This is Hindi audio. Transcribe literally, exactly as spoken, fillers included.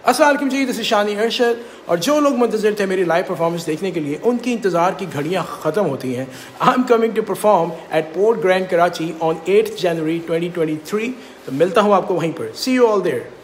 अस्सलाम वालेकुम जी, दिस इज शानी अरशद। और जो लोग मुंतज़िर थे मेरी लाइव परफॉर्मेंस देखने के लिए, उनकी इंतज़ार की घड़ियाँ ख़त्म होती हैं। I am coming to perform at Port Grand Karachi on eighth January twenty twenty three. तो मिलता हूँ आपको वहीं पर। See you all there.